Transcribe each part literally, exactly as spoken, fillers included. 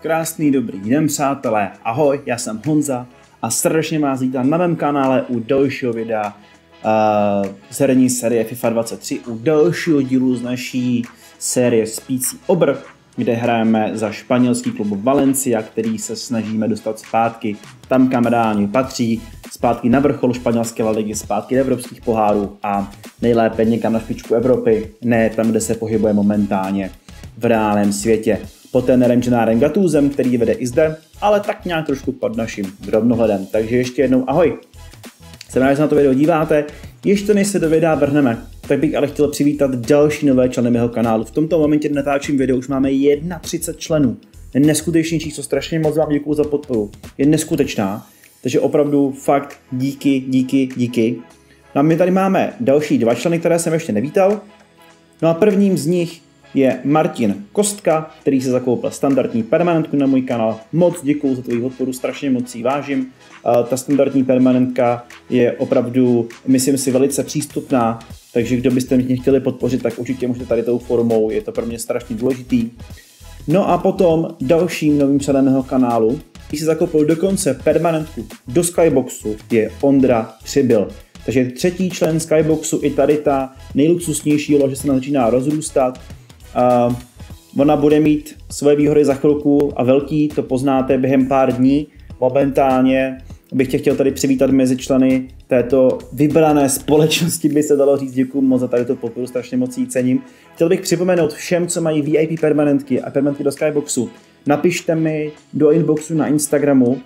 Krásný dobrý den, přátelé, ahoj, já jsem Honza a srdečně vás vítám na mém kanále u dalšího videa uh, z herní série FIFA dvacet tři, u dalšího dílu z naší série Spící obr, kde hrajeme za španělský klub Valencia, který se snažíme dostat zpátky tam, kam reálně patří, zpátky na vrchol španělské La Ligy, zpátky do evropských pohárů a nejlépe někam na špičku Evropy, ne tam, kde se pohybuje momentálně v reálném světě. Pod trenérem Gennárem Gattusem, který vede i zde, ale tak nějak trošku pod naším drobnohledem. Takže ještě jednou ahoj. Jsem rád, že se na to video díváte. Ještě než se do videa vrhneme, tak bych ale chtěl přivítat další nové členy mého kanálu. V tomto momentě natáčím video už máme třicet jedna členů. Je neskutečný číslo, strašně moc vám děkuju za podporu. Je neskutečná, takže opravdu fakt díky, díky, díky. No a my tady máme další dva členy, které jsem ještě nevítal. No a prvním z nich je Martin Kostka, který se zakoupil standardní permanentku na můj kanál. Moc děkuju za tvoji podporu, strašně moc si vážím. Uh, ta standardní permanentka je opravdu, myslím si, velice přístupná, takže kdo byste mě chtěli podpořit, tak určitě můžete tady tou formou, je to pro mě strašně důležitý. No a potom dalším novým členem mého kanálu, který se zakoupil dokonce permanentku do Skyboxu, je Ondra Přibyl. Takže třetí člen Skyboxu, i tady ta nejluxusnější lože se nám začíná rozrůstat. Uh, ona bude mít svoje výhody za chvilku a velký, to poznáte během pár dní. Momentálně bych tě chtěl tady přivítat mezi členy této vybrané společnosti, by se dalo říct. Děkuji moc za tady tu podporu, strašně moc jí cením. Chtěl bych připomenout všem, co mají V I P permanentky a permanentky do Skyboxu. Napište mi do inboxu na Instagramu.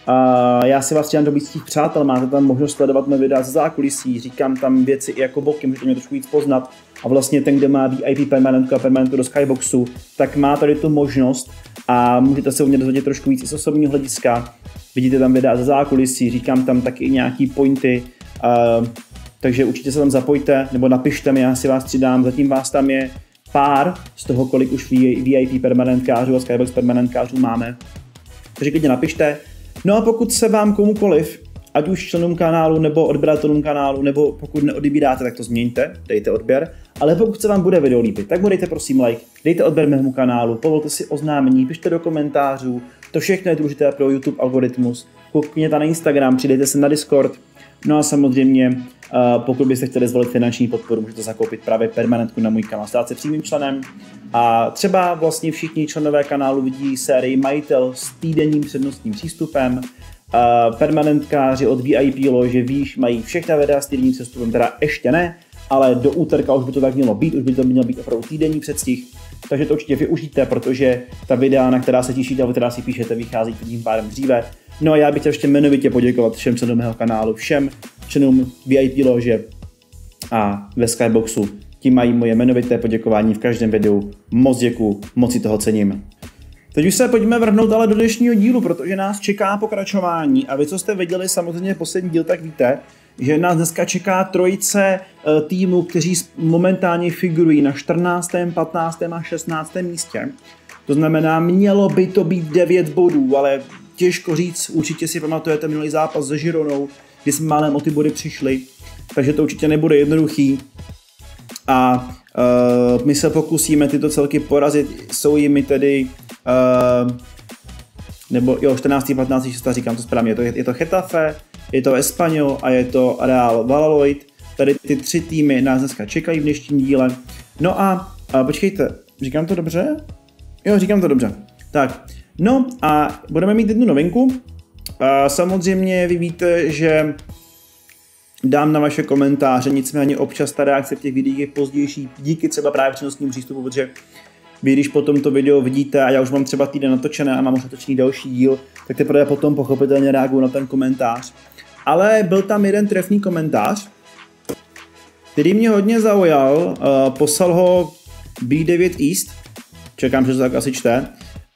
A já si vás chtěl do blízkých přátel, máte tam možnost sledovat mé videa ze zákulisí, říkám tam věci i jako boky, můžete mě trošku víc poznat. A vlastně ten, kdo má V I P permanentku a permanentku do Skyboxu, tak má tady tu možnost a můžete se u mě dozvědět trošku víc i z osobního hlediska. Vidíte tam videa ze zákulisí, říkám tam taky nějaký pointy, uh, takže určitě se tam zapojte, nebo napište mi, já si vás přidám, zatím vás tam je pár z toho, kolik už V I P permanentkářů a Skybox permanentkářů máme. Takže klidně napište. No a pokud se vám komukoliv, ať už členům kanálu, nebo odběratelům kanálu, nebo pokud neodebíráte, tak to změňte, dejte odběr. Ale pokud se vám bude video líbit, tak mu dejte prosím like, dejte odběr mému kanálu, povolte si oznámení, pište do komentářů, to všechno je důležité pro YouTube algoritmus. Koukněte na Instagram, přidejte se na Discord. No a samozřejmě, pokud byste chtěli zvolit finanční podporu, můžete zakoupit právě permanentku na můj kanál, stát se přímým členem. A třeba vlastně všichni členové kanálu vidí sérii Majitel s týdenním přednostním přístupem. Uh, permanentkáři od V I P lože výš mají všechna videa s týdenním přestupem, teda ještě ne, ale do úterka už by to tak mělo být, už by to mělo být opravdu týdenní předstih, takže to určitě využijte, protože ta videa, na která se těšíte, která si píšete, vychází tím pádem dříve. No a já bych chtěl ještě jmenovitě poděkovat všem členům mého kanálu, všem členům V I P lože a ve Skyboxu. Tím mají moje jmenovité poděkování v každém videu. Moc děkuju, moc si toho cením. Teď už se pojďme vrhnout ale do dnešního dílu, protože nás čeká pokračování a vy, co jste viděli samozřejmě poslední díl, tak víte, že nás dneska čeká trojice týmů, kteří momentálně figurují na čtrnáctém, patnáctém a šestnáctém místě. To znamená, mělo by to být devět bodů, ale těžko říct, určitě si pamatujete minulý zápas se Gironou, kdy jsme málem o ty body přišli, takže to určitě nebude jednoduchý. A uh, my se pokusíme tyto celky porazit, jsou jimi tedy, uh, nebo jo, čtrnáct, patnáct, šestnáct, říkám to správně, je to, je to Getafe, je to Espanyol a je to Real Valladolid. Tady ty tři týmy nás dneska čekají v dnešním díle. No a, a počkejte, říkám to dobře? Jo, říkám to dobře. Tak, no a budeme mít jednu novinku. A samozřejmě vy víte, že dám na vaše komentáře, nicméně občas ta reakce v těch videích je pozdější, díky třeba právě přednostnímu přístupu, protože vy, když po tomto videu vidíte a já už mám třeba týden natočené a mám už natočený další díl, tak teprve potom pochopitelně reaguju na ten komentář. Ale byl tam jeden trefný komentář, který mě hodně zaujal, uh, poslal ho B devět East, čekám, že to tak asi čte,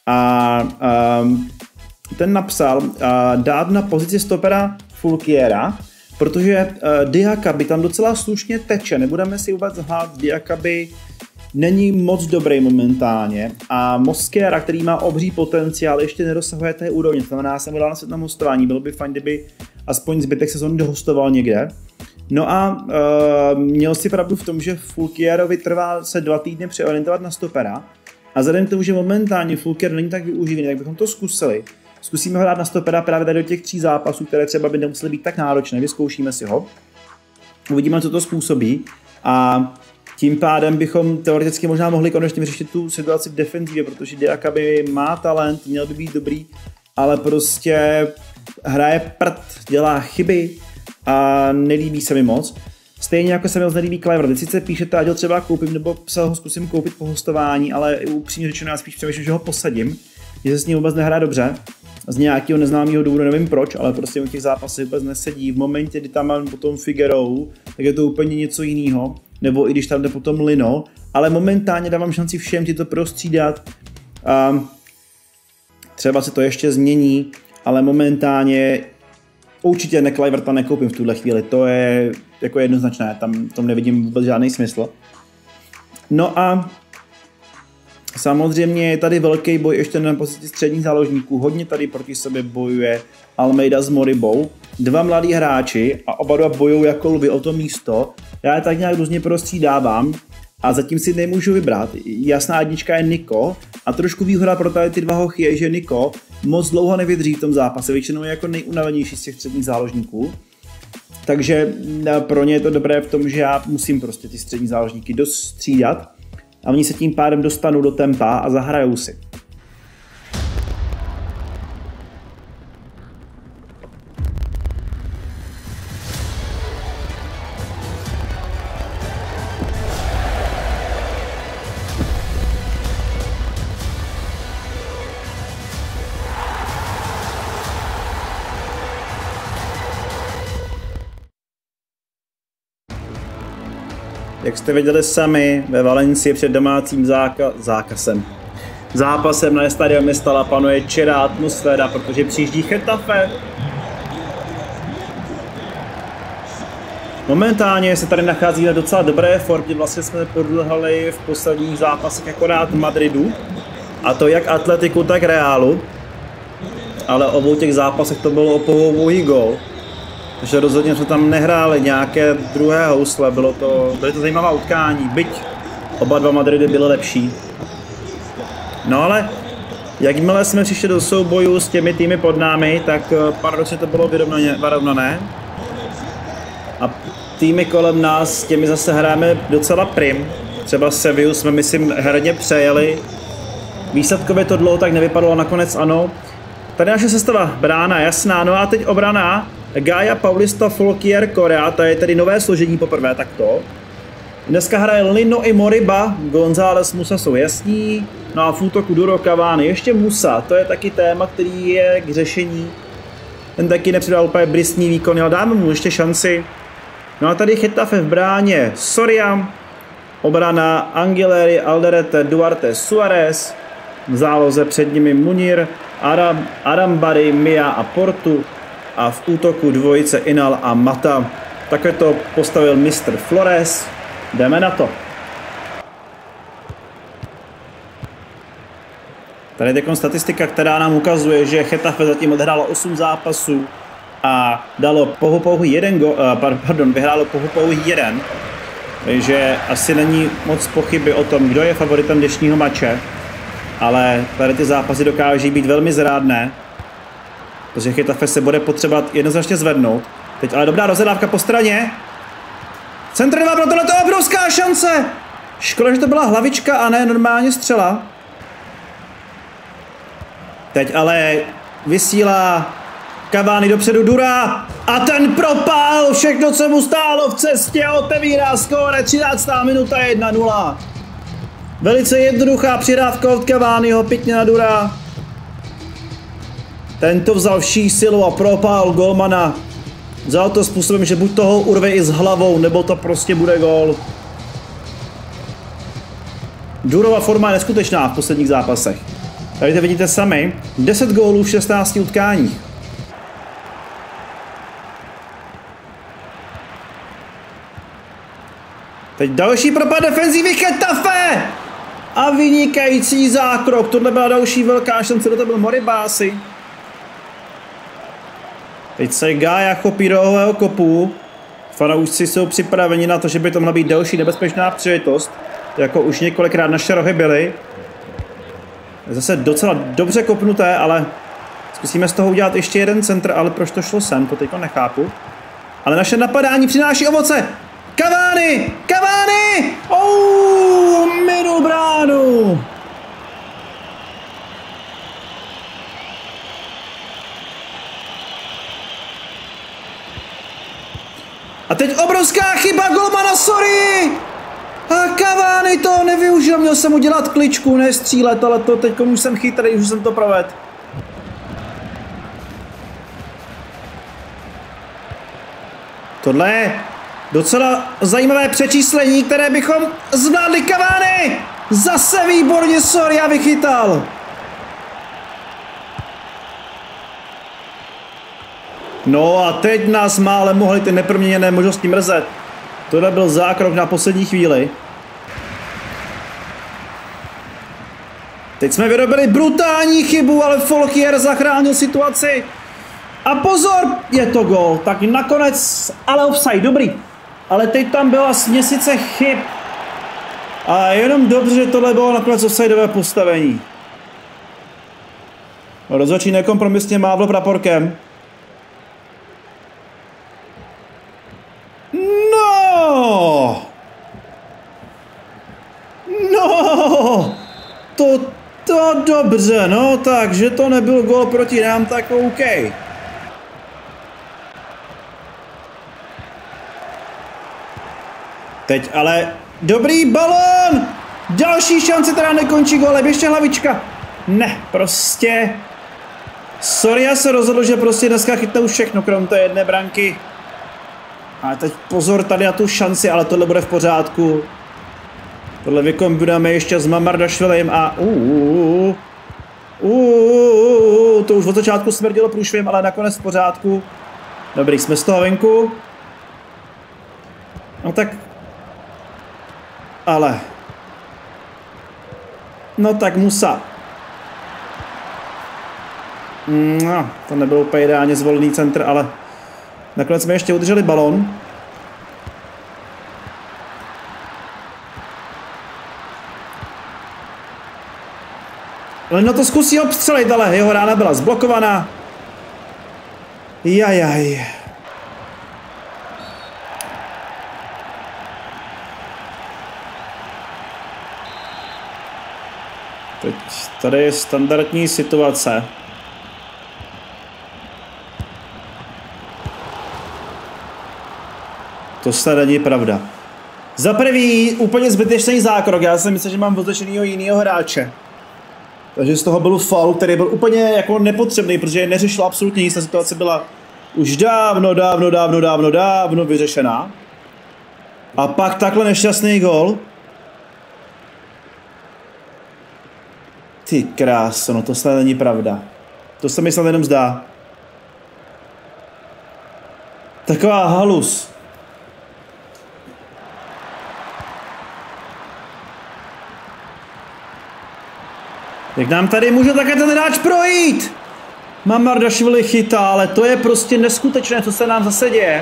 a um, ten napsal uh, dát na pozici stopera Fulkiera, protože uh, Diakaby tam docela slušně teče, nebudeme si vůbec lhát, Diakaby není moc dobrý momentálně a Mosquera, který má obří potenciál, ještě nedosahuje té úrovně, to znamená, já jsem mu dal na svět na hostování, bylo by fajn, kdyby aspoň zbytek sezóny dohostoval někde. No a uh, měl si pravdu v tom, že Fulkierovi trvá se dva týdny přeorientovat na stopera A vzhledem k tomu, že momentálně Fulker není tak využívaný, tak bychom to zkusili. Zkusíme ho dát na stopera právě tady do těch tří zápasů, které třeba by nemusely být tak náročné, vyzkoušíme si ho. Uvidíme, co to způsobí a tím pádem bychom teoreticky možná mohli konečně vyřešit tu situaci v defenzivě, protože Diakaby má talent, měl by být dobrý, ale prostě hraje prd, dělá chyby a nelíbí se mi moc. Stejně jako se mi moc nelíbí Kluivert. Teď sice píšete, ať ho třeba koupím, nebo se ho zkusím koupit po hostování, ale upřímně řečeno já spíš přemýšlím, že ho posadím, že se s ním vůbec nehraje dobře. Z nějakého neznámého důvodu, nevím proč, ale prostě u těch zápasů vůbec nesedí. V momentě, kdy tam mám potom Figueroa, tak je to úplně něco jiného. Nebo i když tam jde potom Lino, ale momentálně dávám šanci všem ti to prostřídat. A třeba se to ještě změní, ale momentálně určitě ne Kluiverta nekoupím v tuhle chvíli, to je jako jednoznačné, tam tom nevidím vůbec žádný smysl. No a samozřejmě je tady velký boj ještě na pozici středních záložníků, hodně tady proti sobě bojuje Almeida s Moribou, dva mladí hráči a oba dva bojují jako lvy o to místo, já je tak nějak různě prostřídávám a zatím si nemůžu vybrat, jasná jednička je Nico a trošku výhoda pro tady ty dva hochy je, že Nico moc dlouho nevydrží v tom zápase, většinou je jako nejunavenější z těch středních záložníků, takže pro ně je to dobré v tom, že já musím prostě ty střední záložníky dostřídat a oni se tím pádem dostanou do tempa a zahrajou si. Jak jste viděli sami, ve Valencii před domácím záka- zákazem. zápasem na Estadio Mestalla panuje čirá atmosféra, protože přijíždí Getafe. Momentálně se tady nachází na docela dobré formě, vlastně jsme podlhali v posledních zápasech akorát Madridu, a to jak Atletiku, tak Realu, ale obou těch zápasech to bylo o pouhý gól. Takže rozhodně jsme tam nehráli nějaké druhé housle, bylo to, bylo to zajímavá utkání, byť oba dva Madridy byly lepší. No ale jakmile jsme přišli do souboju s těmi týmy pod námi, tak paradoxně to bylo vyrovnané. A týmy kolem nás, s těmi zase hrajeme docela prim. Třeba Sevillu jsme, myslím, herně přejeli. Výsledkově to dlouho tak nevypadalo, nakonec ano. Tady naše sestava, brána, jasná, no a teď obrana. Gaia, Paulista, Folkier, Korea, to je tedy nové složení poprvé takto. Dneska hraje Lino i Moriba, González, Musa jsou jasní, no a v útoku Duro, Cavani, ještě Musa, to je taky téma, který je k řešení. Ten taky nepřidal úplně bristní výkon, ale dáme mu ještě šanci. No a tady Getafe v bráně, Soria, obrana Angileri, Alderete, Duarte, Suarez, v záloze před nimi Munir, Aram, Arambari, Mia a Portu a v útoku dvojice Inal a Mata. Takhle to postavil mistr Flores. Jdeme na to. Tady je taková statistika, která nám ukazuje, že Getafe zatím odhrálo osm zápasů a dalo pouhou pouhý jeden go, pardon, vyhrálo pouhou pouhý jeden. Takže asi není moc pochyby o tom, kdo je favoritem dnešního mače, ale tady ty zápasy dokáží být velmi zrádné, protože Getafe se bude potřebovat jednoznačně zvednout. Teď ale dobrá rozhrávka po straně. Centr dva pro tohle, to je obrovská šance! Škoda, že to byla hlavička a ne normálně střela. Teď ale vysílá Cavani dopředu Dura a ten propál, všechno, co mu stálo v cestě, otevírá skóre, třináctá minuta, jedna nula. Velice jednoduchá přidávka od Cavaniho, pěkně na Dura. Tento vzal vší silu a propál golmana. Vzal to způsobem, že buď toho urve i s hlavou, nebo to prostě bude gól. Durova forma je neskutečná v posledních zápasech. Tady to vidíte sami, deset gólů v šestnácti utkáních. Teď další propad defenzívy Getafe! A vynikající zákrok, tohle byla další velká šance, to byl Moriba asi. Teď se Gaia chopí rohového kopu. Fanoušci jsou připraveni na to, že by to mohla být další nebezpečná příležitost, jako už několikrát naše rohy byly. Zase docela dobře kopnuté, ale zkusíme z toho udělat ještě jeden centr, ale proč to šlo sem, to teďko nechápu. Ale naše napadání přináší ovoce. Cavani! Cavani! Oh, minul bránu! A teď obrovská chyba golmana, sorry! A Cavani to nevyužil, měl jsem udělat kličku, ne střílet, ale to teď už jsem chytrý, už jsem to provedl. Tohle je docela zajímavé přečíslení, které bychom zvládli. Cavani! Zase výborně, sorry, já vychytal. No a teď nás málem mohly ty neproměněné možnosti mrzet. Tohle byl zákrok na poslední chvíli. Teď jsme vyrobili brutální chybu, ale Folchier zachránil situaci. A pozor, je to gól. Tak nakonec, ale offside, dobrý. Ale teď tam byla směsice chyb. A jenom dobře, že tohle bylo nakonec offsideové postavení. Rozhodčí nekompromisně mávl praporkem. No! No! To, to dobře, no tak, že to nebyl gól proti nám, tak OK. Teď ale dobrý balón! Další šance, která nekončí gólem, ještě hlavička. Ne, prostě... Sorry, já se rozhodl, že prostě dneska chytnou všechno, krom té jedné branky. A teď pozor tady na tu šanci, ale tohle bude v pořádku. Tohle vykombinujeme ještě s Mamardašvilim a uuu, uuu, to už od začátku smrdilo průšvím, ale nakonec v pořádku. Dobrý, jsme z toho venku. No tak... Ale... No tak Musa. No, to nebyl úplně ideálně zvolený centr, ale... Nakonec jsme ještě udrželi balon. No to zkusí obstřelit, ale jeho rána byla zblokovaná. Jajaj. Teď tady je standardní situace. To snad není pravda. Za prvý úplně zbytečný zákrok, já si myslím, že mám označenýho jinýho hráče. Takže z toho byl faul, který byl úplně jako nepotřebný, protože neřešil absolutně nic, ta situace byla už dávno, dávno, dávno, dávno, dávno vyřešená. A pak takhle nešťastný gol. Ty kráso, no to snad není pravda. To se mi snad jenom zdá. Taková halus. Jak nám tady může také ten hráč projít? Mamardašvili chytá, ale to je prostě neskutečné, co se nám zase děje.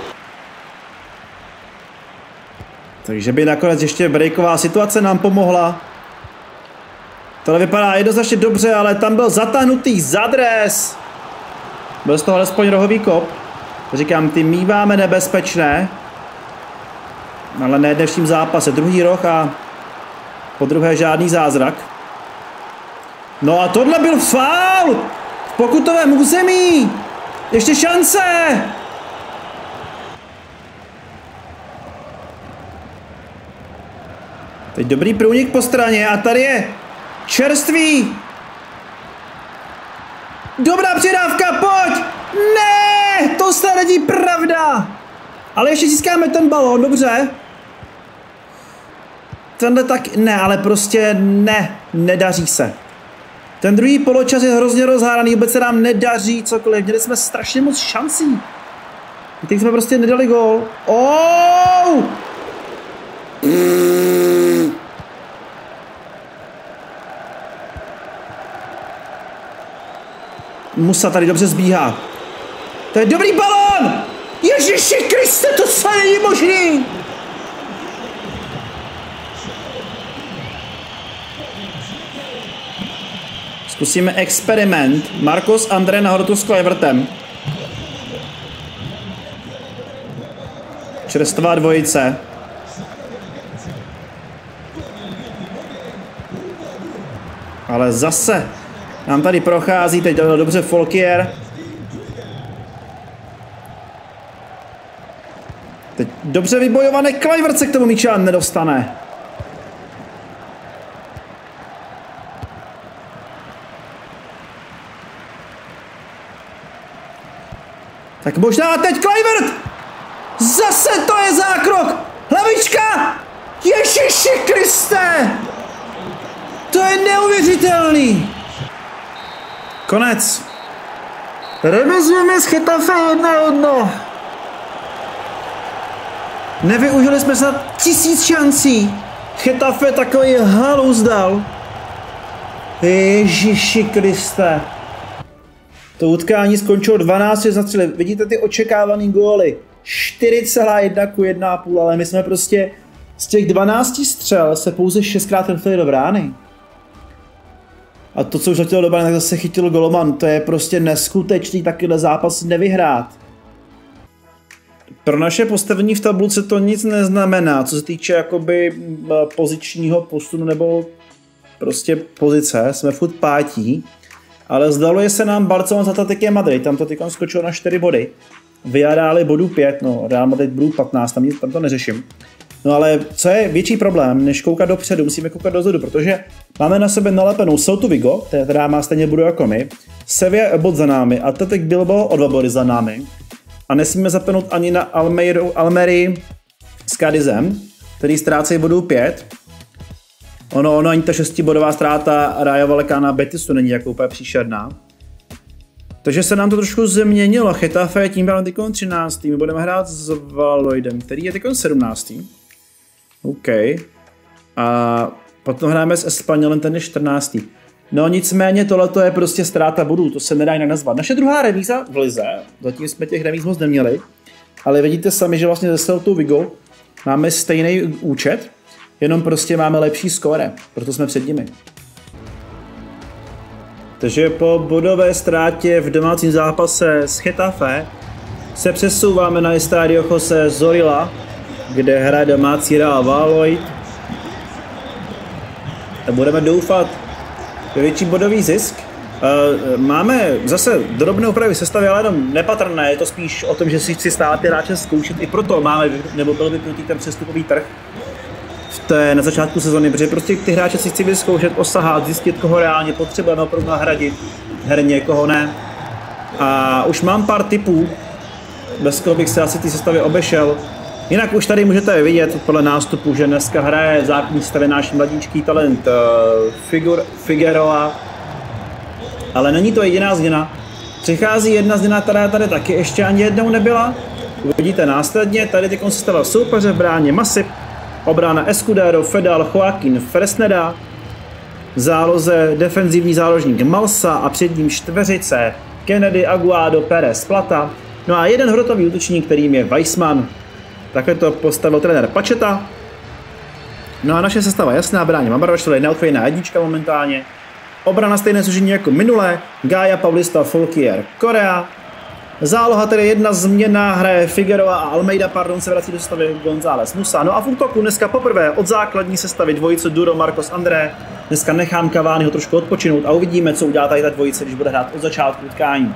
Takže by nakonec ještě breaková situace nám pomohla. Tohle vypadá jednoznačně dobře, ale tam byl zatáhnutý zadres. Byl z toho alespoň rohový kop. Říkám, ty míváme nebezpečné. Ale ne v dnešním zápase. Druhý roh a po druhé žádný zázrak. No a tohle byl faul! V pokutovém území! Ještě šance! Teď dobrý průnik po straně a tady je čerstvý! Dobrá předávka, pojď! Ne! To se není pravda! Ale ještě získáme ten balón, dobře? Tenhle tak... Ne, ale prostě ne. Nedaří se. Ten druhý poločas je hrozně rozháraný, vůbec se nám nedaří cokoliv. Měli jsme strašně moc šancí. Teď jsme prostě nedali gól. Oh! Musa tady dobře zbíhá. To je dobrý balón! Ježiši Kriste, to se není možný! Zkusíme experiment. Marcos André nahoru s Kluivertem. Čerstvá dvojice. Ale zase nám tady prochází, teď dělal dobře Folkier. Teď dobře vybojované, Kluivert se k tomu míče nedostane. Tak možná teď Kluivert! Zase to je zákrok! Hlavička! Ježiši Kriste! To je neuvěřitelný! Konec. Remizujeme z Getafe jedna jedno. Nevyužili jsme snad tisíc šancí. Getafe takový halus dal. Ježiši Kriste. To utkání skončilo dvanáct na střely. Vidíte ty očekávaný góly. čtyři celá jedna ku jedna celá pět, ale my jsme prostě z těch dvanácti střel se pouze šestkrát trefili do brány. A to, co už letělo do brány, tak zase chytil goloman. To je prostě neskutečný takovýhle zápas nevyhrát. Pro naše postavení v tabulce to nic neznamená, co se týče jakoby pozičního posunu nebo prostě pozice. Jsme furt pátí. Ale zdaluje se nám Barcelona za Atletikem Madrid, tam to teď skočilo na čtyři body. Vyjadáli bodů pět, no Real Madrid bodů patnáct, tam, tam to neřeším. No ale co je větší problém, než koukat dopředu, musíme koukat dozadu, protože máme na sebe nalepenou Celtu Vigo, která má stejně bodu jako my, Sevilla je bod za námi, Athletic Bilbao o dva body za námi a nesmíme zapenout ani na Almeiru, Almerii s Cadizem, který ztrácejí bodů pět. Ono, ono ani ta šestibodová ztráta Rayo Vallecana Betisu není jako úplně příšerná. Takže se nám to trošku změnilo. Getafe je tím pádem teď třináctý. My budeme hrát s Valladolidem, který je teď sedmnáctý. OK. A potom hrajeme s Espanyolem, ten je čtrnáctý. No nicméně tohleto je prostě ztráta bodů, to se nedá jinak nazvat. Naše druhá remíza v lize, zatím jsme těch remíz moc neměli, ale vidíte sami, že vlastně ze Celtou Vigo máme stejný účet, jenom prostě máme lepší skóre, proto jsme před nimi. Takže po bodové ztrátě v domácím zápase s Getafe se přesouváme na Estadio José Zorrilla, kde hraje domácí Real Valladolid. A budeme doufat ve větší bodový zisk. Máme zase drobné úpravy sestavy, ale jenom nepatrné, je to spíš o tom, že si chci stále ty hráče zkoušet. I proto máme, nebo byl vypnutý ten přestupový trh v té, na začátku sezony, protože prostě ty hráče si chci vyzkoušet, osahat, zjistit, koho reálně potřebujeme opravdu nahradit herně, koho ne. A už mám pár tipů, bez koho bych se asi ty sestavy obešel. Jinak už tady můžete vidět podle nástupu, že dneska hraje základní stavě náš mladíčký talent uh, Figur, Figueroa. Ale není to jediná změna. Přichází jedna změna, která tady taky ještě ani jednou nebyla. Uvidíte následně, tady teď sestava soupeře v bráně Masip, obrana Escudero, Fedal, Joaquín, Fresneda, záloze defenzivní záložník Malsa a před ním čtveřice Kennedy, Aguado, Pérez, Plata. No a jeden hrotový útočník, kterým je Weissman. Takhle to postavil trenér Pačeta. No a naše sestava jasná, bráně Mambarošvili, neodchvějná jednička momentálně. Obrana stejné složení jako minulé, Gaia, Paulista, Folkier, Korea. Záloha tedy jedna změna, hraje Figueroa a Almeida, pardon, se vrací do sestavy González Musa. No a v útoku dneska poprvé od základní sestavy dvojice Duro, Marcos André. Dneska nechám Cavaniho trošku odpočinout a uvidíme, co udělá tady ta dvojice, když bude hrát od začátku utkání.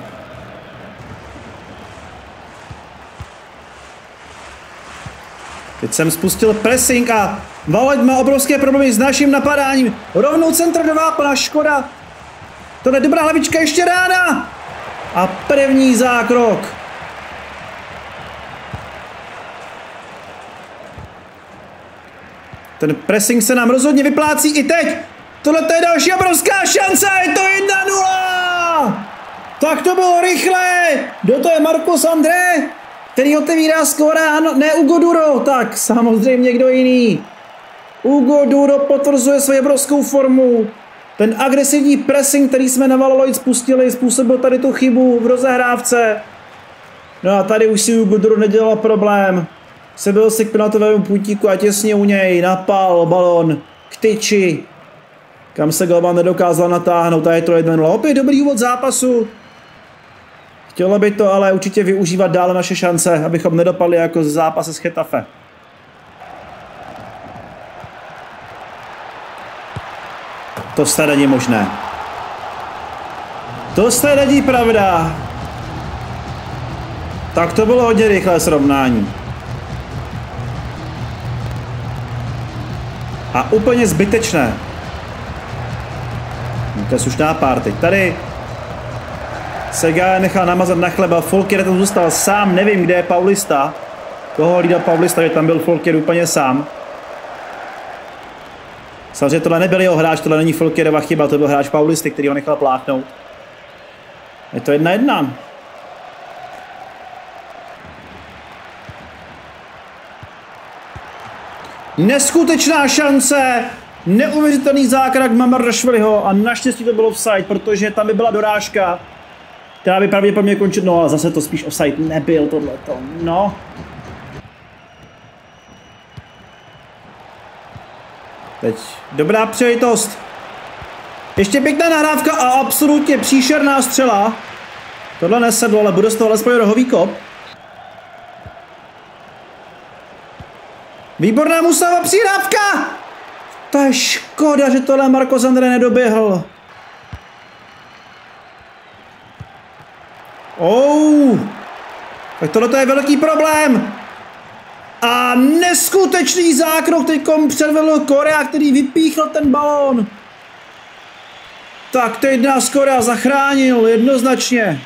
Teď jsem spustil pressing a Valladolid má obrovské problémy s naším napadáním. Rovnou centr do vápna, škoda. To je dobrá hlavička, ještě rána. A první zákrok. Ten pressing se nám rozhodně vyplácí i teď. Tohle je další obrovská šance, je to jedna nula. Tak to bylo rychle. Kdo to je? Marcos André, který otevírá skóre, ano, ne Hugo Duro, tak samozřejmě někdo jiný. Hugo Duro potvrzuje svoji obrovskou formu. Ten agresivní pressing, který jsme na Valladolid spustili, způsobil tady tu chybu v rozehrávce. No a tady už si Hugo Duro nedělal problém. Sebil si k penaltovému puntíku a těsně u něj napál balon k tyči. kam se golman nedokázal natáhnout. A je to jedna nula. Opět dobrý úvod zápasu. Chtělo by to ale určitě využívat dále naše šance, abychom nedopadli jako z zápase s Getafe. To snad není možné. To snad není pravda. Tak to bylo hodně rychlé srovnání. A úplně zbytečné. To je slušná party. Tady Sega nechal namazat na chleba, Folker tam zůstal sám, nevím, kde je Paulista. Koho hlídal Paulista, že tam byl Folker úplně sám. Samozřejmě tohle nebyl jeho hráč, tohle není Folkerova chyba, to byl hráč Paulisty, který ho nechal pláchnout. Je to jedna jedna. Neskutečná šance, neuvěřitelný zákrok Mamardašviliho a naštěstí to bylo offside, protože tam by byla dorážka, která by pravděpodobně končit, no ale zase to spíš offside nebyl tohleto, no. Teď dobrá příležitost. Ještě pěkná nahrávka a absolutně příšerná střela. Tohle nesedlo, ale bude z toho alespoň rohový kop. Výborná Musava přihrávka! To je škoda, že tohle Marcos André nedoběhl. Oh, tak tohle je velký problém. A neskutečný zákrok teďkom předvedl Korea, který vypíchl ten balón. Tak teď nás Korea zachránil jednoznačně.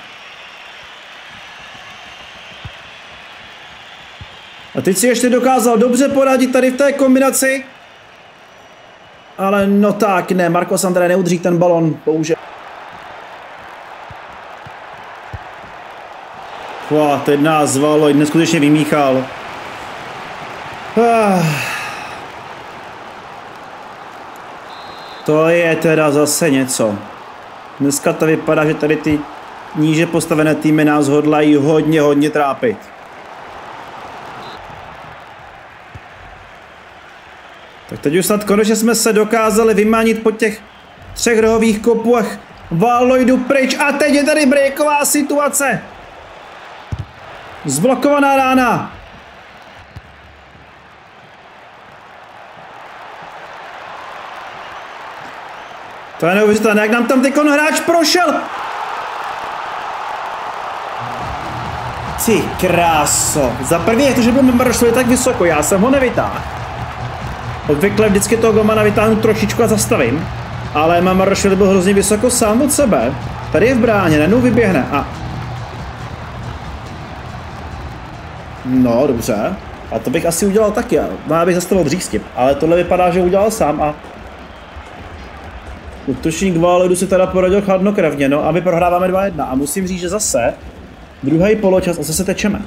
A teď si ještě dokázal dobře poradit tady v té kombinaci. Ale no tak, ne, Marcos André neudrží ten balon, bohužel. Wow, teď nás zvalo, neskutečně vymíchal. Ah. To je teda zase něco. Dneska to vypadá, že tady ty níže postavené týmy nás hodlají hodně, hodně trápit. Tak teď už snad konečně jsme se dokázali vymanit po těch třech rohových kopech. Valojdu pryč a teď je tady breaková situace. Zblokovaná rána. To je neuvěřitelné, jak nám tam teď hráč prošel. Ty kráso. Za první je to, že byl Mamardašvili tak vysoko, já jsem ho nevytáhl. Obvykle vždycky toho golmana vytáhnu trošičku a zastavím. Ale Mamardašvili byl hrozně vysoko sám od sebe. Tady je v bráně, najednou vyběhne a... No, dobře. A to bych asi udělal taky, já bych zastavil dřív s tím. Ale tohle vypadá, že udělal sám a... Útočník Valojdu si teda poradil chladnokrevně, no a my prohráváme dva jedna. A musím říct, že zase druhý poločas a zase tečeme.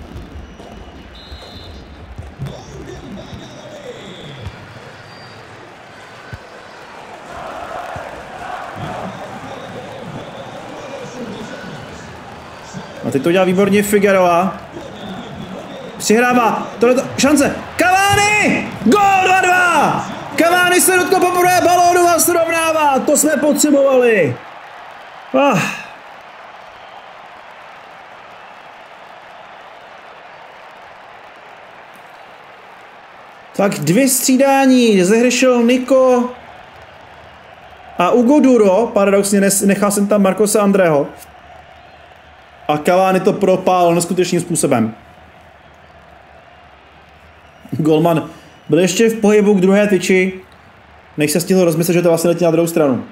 A teď to dělá výborně Figueroa. Přihrává, tohle šance, Cavani! Gól dva dva! Cavani se dotkl poprvé balónu a srovnává, to jsme potřebovali. Ah. Tak dvě střídání, zehřešil Nico a Ugo Duro, paradoxně nechal jsem tam Marcosa Andrého. A Cavani to propál neskutečným způsobem. Golman byl ještě v pohybu k druhé tyči, než se stihl rozmyslet, že to vlastně letí na druhou stranu.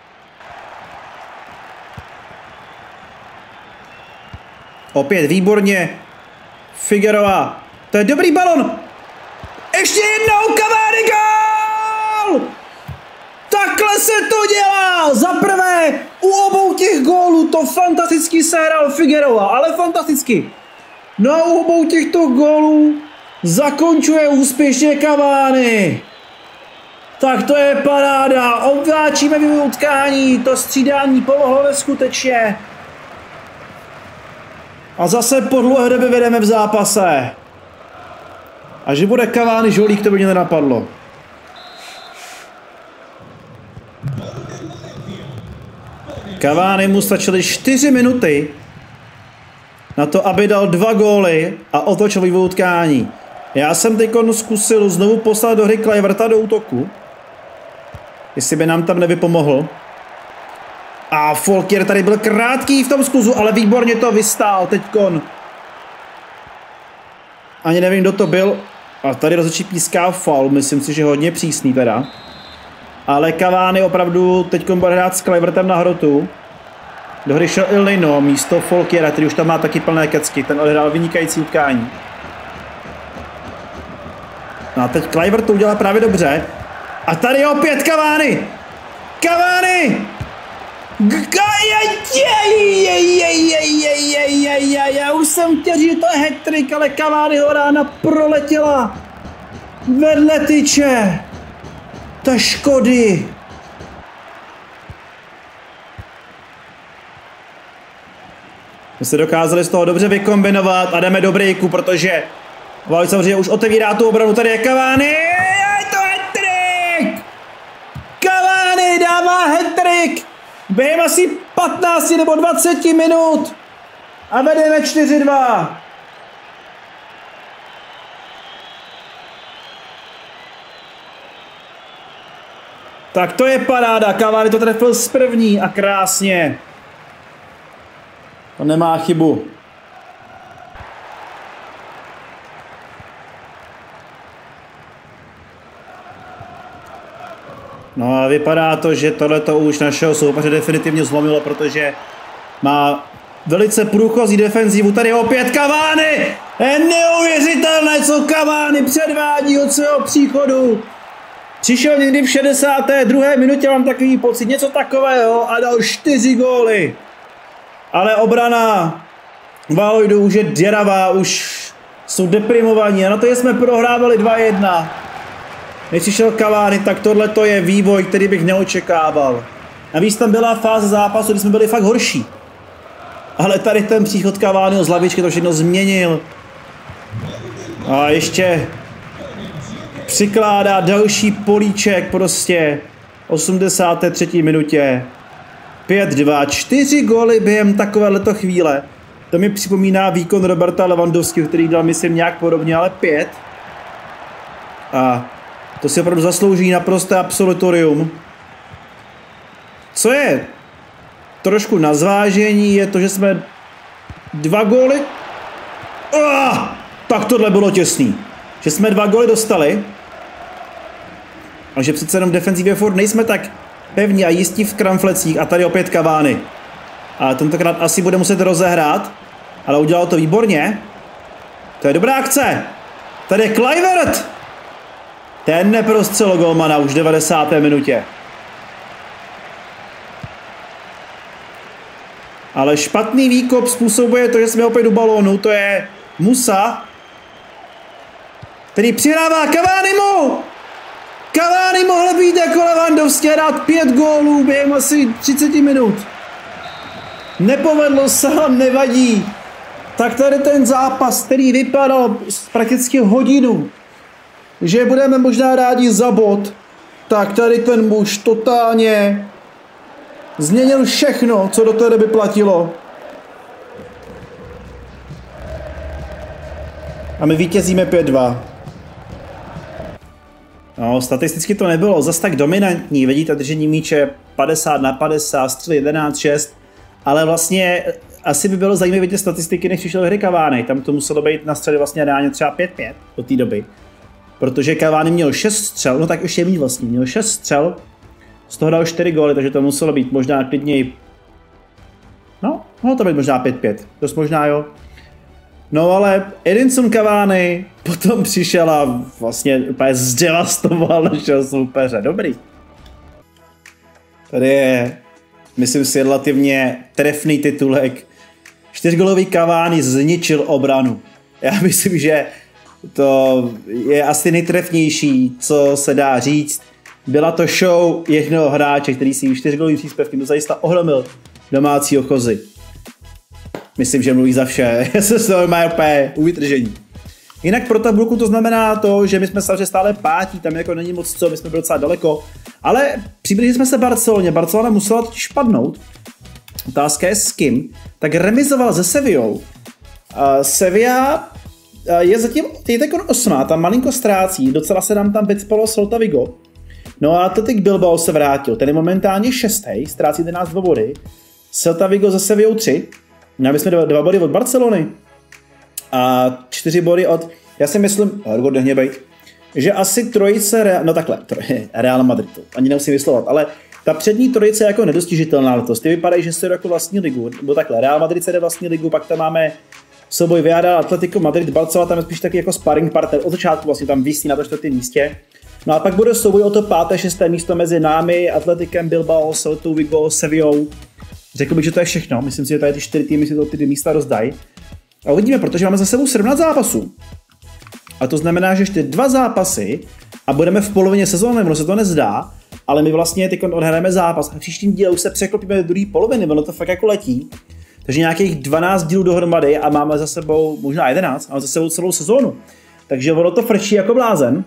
Opět výborně. Figueroa. To je dobrý balon. Ještě jednou Cavani gól! Takhle se to dělá! Za prvé, u obou těch gólů to fantasticky sehrál Figueroa, ale fantasticky. No a u obou těchto gólů zakončuje úspěšně Cavani. Tak to je paráda. Obváčíme vývoj utkání. To střídání pomohlo neskutečně. A zase po dlouhé době vedeme v zápase. A že bude Cavani žolík, to by mě nenapadlo. Cavani mu stačily čtyři minuty na to, aby dal dva góly a otočil vývoj utkání. Já jsem teď zkusil znovu poslat do hry Kluiverta do útoku. Jestli by nám tam nevypomohl. A Folkier tady byl krátký v tom skluzu, ale výborně to vystál teďkon. Ani nevím, kdo to byl. A tady rozhodčí píská faul, myslím si, že hodně přísný teda. Ale Cavani opravdu teďkon bude hrát s Kluivertem na hrotu. Do hry šel Il Nino místo Folkiera, který už tam má taky plné kecky. Ten odehrál vynikající utkání. No a teď Kluivert to udělal právě dobře. A tady je opět Cavani! Cavani! Já už jsem chtěl říct, že to je hat-trick, ale Cavaniho rána proletěla vedle tyče. Ta škody. My se dokázali z toho dobře vykombinovat a jdeme do breaku, protože Vali samozřejmě už otevírá tu obranu, tady je Cavani. Je to hat-trick! Cavani dává hat-trick! Během asi patnácti nebo dvaceti minut a vedeme čtyři dva. Tak to je paráda, Cavani to trefil z první a krásně. To nemá chybu. No a vypadá to, že tohleto už našeho soupeře definitivně zlomilo, protože má velice průchozí defenzivu. Tady je opět Cavani! Je neuvěřitelné, co Cavani předvádí od svého příchodu. Přišel někdy v šedesáté druhé minutě, mám takový pocit, něco takového a dal čtyři góly. Ale obrana Valojdu už je děravá, už jsou deprimovaní a na to, že jsme prohrávali dva jedna. Než přišel Cavani, tak tohle to je vývoj, který bych neočekával. Navíc tam byla fáze zápasu, kdy jsme byli fakt horší. Ale tady ten příchod Cavaniho z lavičky to všechno změnil. A ještě přikládá další políček prostě. osmdesáté třetí minutě. pět dva, čtyři góly během takovéhleto chvíle. To mi připomíná výkon Roberta Lewandowského, který dal myslím nějak podobně, ale pět. A to si opravdu zaslouží naprosté absolutorium. Co je trošku na zvážení, je to, že jsme dva góly... Oh, tak tohle bylo těsný. Že jsme dva góly dostali. A že přece jenom v defenzivě furt nejsme tak pevní a jistí v kramflecích. A tady opět Cavani. A tentokrát asi bude muset rozehrát. Ale udělal to výborně. To je dobrá akce. Tady je Kluivert. Ten neprostřel golmana už v devadesáté minutě. Ale špatný výkop způsobuje to, že jsme opět u balónu. To je Musa, který přihrává Cavanimu. Cavani mohl být jako Lewandowski a dát pět gólů během asi třicet minut. Nepovedlo se, nevadí. Tak tady ten zápas, který vypadal prakticky hodinu, že budeme možná rádi za bod, tak tady ten muž totálně změnil všechno, co do té doby platilo. A my vítězíme pět dva. No, statisticky to nebylo zas tak dominantní, vidíte, držení míče padesát na padesát, střely jedenáct šest, ale vlastně asi by bylo zajímavé vidět statistiky, než přišel hry Cavani. Tam to muselo být na střely vlastně reálně třeba pět pět do té doby. Protože Cavani měl šest střel, no tak ještě víc vlastně, měl šest střel, z toho dal čtyři góly, takže to muselo být možná klidněji, no, mohlo to být možná pět pět, dost možná jo. No ale Edinson Cavani potom přišel a vlastně úplně zdevastoval našeho soupeře, dobrý. Tady je, myslím si, relativně trefný titulek. Čtyřgólový Cavani zničil obranu. Já myslím, že to je asi nejtrefnější, co se dá říct. Byla to show jednoho hráče, který si čtyřgólovým příspěvkem dozajista ohromil domácí ochozy. Myslím, že mluví za vše. Já se z toho má úplně uvytržení. Jinak pro tabulku to znamená to, že my jsme samozřejmě stále pátí, tam jako není moc co, my jsme byli docela daleko. Ale přiblížili jsme se Barceloně. Barcelona musela totiž padnout, otázka je s kým, tak remizoval se Sevillou. Uh, Sevilla uh, je zatím je teď osmá, tam malinko ztrácí, docela se nám tam vycpalo Celta Vigo. No a Athletic Bilbao se vrátil, ten je momentálně šestý, ztrácí jedenáct dva body. Celta Vigo za Sevillou tři, měli jsme dva, dva body od Barcelony a čtyři body od, já si myslím, Argo nehněbejt, že asi trojice, no takhle, Real Madrid, to ani nemusím vyslovat, ale ta přední trojice je jako nedostižitelná letos. Ty vypadají, že se jde jako vlastní ligu, nebo takhle, Real Madrid se jde vlastní ligu, pak tam máme souboj Villarreal, Atletico Madrid, Barcelona, tam je spíš taky jako sparring partner, od začátku vlastně tam visí na to čtvrtém místě. No a pak bude souboj o to páté, šesté místo mezi námi, Atletikem, Bilbao, Celtou Vigo, Sevillou. Řekl bych, že to je všechno, myslím si, že tady ty čtyři týmy si to ty místa rozdají. A uvidíme, protože máme za sebou sedmnáct zápasů. A to znamená, že ještě dva zápasy a budeme v polovině sezóny, ono se to nezdá, ale my vlastně teď odhrajeme zápas a v příštím díle už se překlopíme do druhé poloviny, ono to fakt jako letí. Takže nějakých dvanáct dílů dohromady a máme za sebou, možná jedenáct, máme za sebou celou sezónu. Takže ono to frčí jako blázen.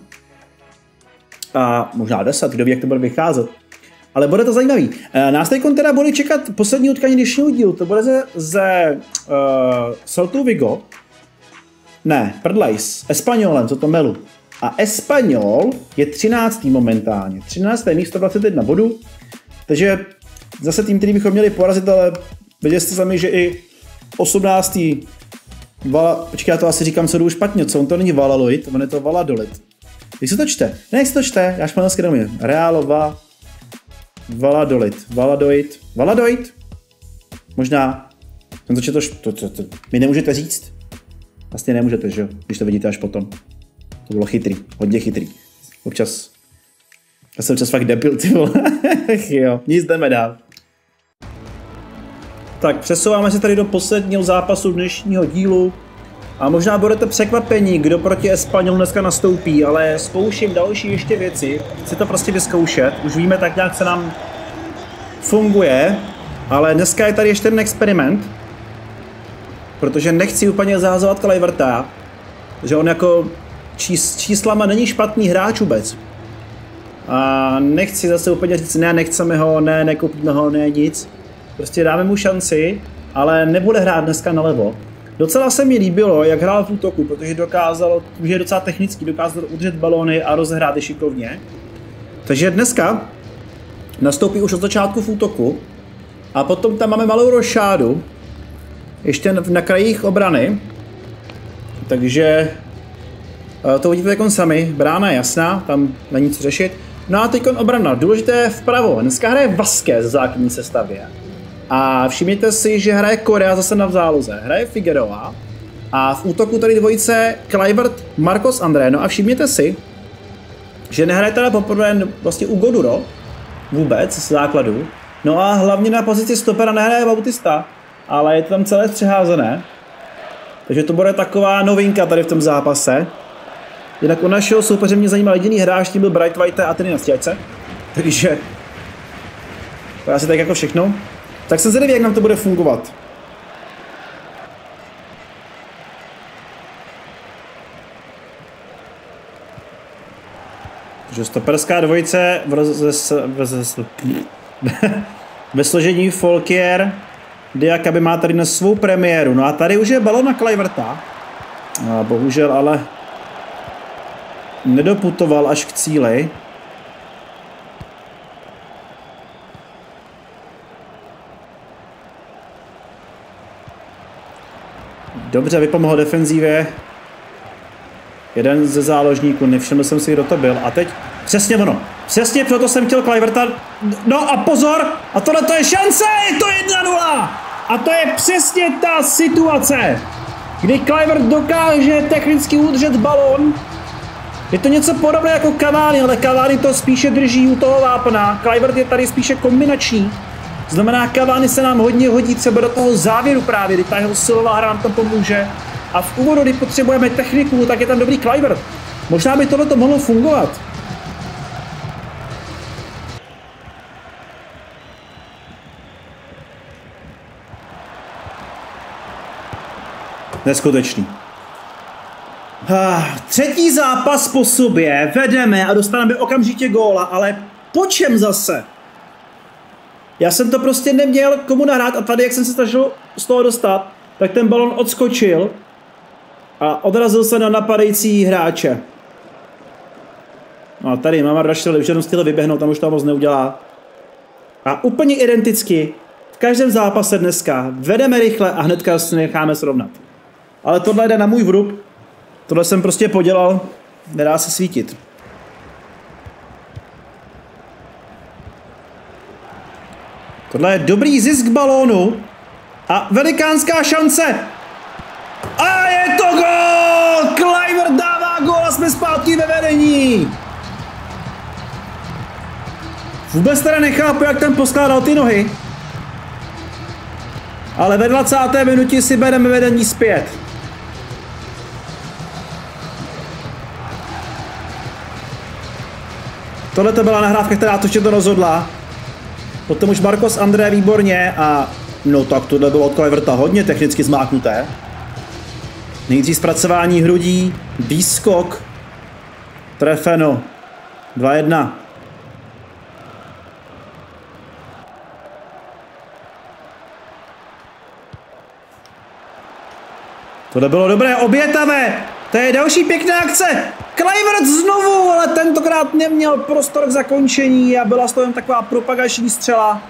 A možná deset, kdo ví, jak to bude vycházet. Ale bude to zajímavý. Nás teď teda bude čekat poslední utkání dnešního dílu, to bude ze, ze uh, Celtu Vigo. Ne, prdlejs, Espanyolem, co to melu. A Espanyol je třináctý momentálně. třinácté místo, dvacet jedna bodů. Takže zase tým, který bychom měli porazit, ale viděli jste sami, že i osmnáctý Vala, počkej, já to asi říkám, co jdu špatně, co on to není Valladolid, on je to Valladolid. Jak se to čte? Ne, jak se to čte, já španělsky nemůžu. Realova, Valladolid, Valladolid, Valladolid? Možná, jsem to četl, to, to, to, mi nemůžete říct? Vlastně nemůžete, že jo, když to vidíte až potom. To bylo chytrý, hodně chytrý. Občas, já jsem čas fakt debil, ty vole. Jo, nic jdeme dál. Tak přesouváme se tady do posledního zápasu dnešního dílu. A možná budete překvapení, kdo proti Espanyolu dneska nastoupí, ale zkouším další ještě věci. Chci to prostě vyzkoušet, už víme tak nějak, co nám funguje, ale dneska je tady ještě ten experiment, protože nechci úplně zahazovat Kluiverta, že on jako čís, číslama není špatný hráč vůbec. A nechci zase úplně říct, ne, nechceme ho, ne, nekoupíme ho, ne, nic. Prostě dáme mu šanci, ale nebude hrát dneska nalevo. Docela se mi líbilo, jak hrál v útoku, protože dokázal, už je docela technický, dokázal udržet balóny a rozehrát je šikovně. Takže dneska nastoupí už od začátku v útoku a potom tam máme malou rošádu, ještě na krajích obrany, takže to uvidíte jako sami, brána je jasná, tam není co řešit. No a teď obrana, důležité je vpravo, dneska hraje Vázquez v základní sestavě. A všimněte si, že hraje Korea zase na záloze, hraje Figueroa a v útoku tady dvojice Kluivert, Marcos André. No a všimněte si, že nehraje teda poprvé vlastně Hugo Duro vůbec z základu. No a hlavně na pozici stopera nehraje Bautista, ale je to tam celé přeházené. Takže to bude taková novinka tady v tom zápase. Jinak u našeho soupeře mě zajímal jediný hráč, tím byl Bright White a ten na stěžce. Takže to je asi tak jako všechno. Tak jsem zvědavý, jak nám to bude fungovat. Takže stoperská dvojice v roz, ve složení Folkier. Diakaby má tady na svou premiéru. No a tady už je balón na Kluiverta. A bohužel ale nedoputoval až k cíli. Dobře, vypomohl defenzívě. Jeden ze záložníků, nevšiml jsem si, kdo to byl. A teď přesně ono. Přesně proto jsem chtěl Kluiverta. No a pozor! A tohle to je šance! Je to jedna nula! A to je přesně ta situace, kdy Kluivert dokáže technicky udržet balón. Je to něco podobné jako Cavani, ale Cavani to spíše drží u toho vápna. Kluivert je tady spíše kombinační. Znamená, Cavani se nám hodně hodí třeba do toho závěru právě, kdy ta jeho silová hra nám tam pomůže. A v úvodu, kdy potřebujeme techniku, tak je tam dobrý Kluivert. Možná by tohle to mohlo fungovat. Neskutečný. Ah, třetí zápas po sobě vedeme a dostaneme okamžitě góla, ale po čem zase? Já jsem to prostě neměl komu nahrát a tady, jak jsem se snažil z toho dostat, tak ten balon odskočil a odrazil se na napadající hráče. No a tady Mamad Rashford už jenom stihl vyběhnout, tam už to moc neudělá. A úplně identicky v každém zápase dneska vedeme rychle a hnedka se necháme srovnat. Ale tohle jde na můj vrub. Tohle jsem prostě podělal, nedá se svítit. Tohle je dobrý zisk balónu a velikánská šance. A je to gól! Kluivert dává gól a jsme zpátky ve vedení. Vůbec teda nechápu, jak ten poskládal ty nohy. Ale ve dvacáté minutě si bereme vedení zpět. Tohle to byla nahrávka, která to ještě to rozhodla. Potom už Marcos André výborně a no tak tohle bylo od Kluiverta hodně technicky zmáknuté. Nejdřív zpracování hrudí, výskok, trefeno, dva jedna. Tohle bylo dobré, obětavé, to je další pěkná akce. Kluivert znovu, ale tentokrát neměl prostor k zakončení a byla z toho jen taková propagační střela.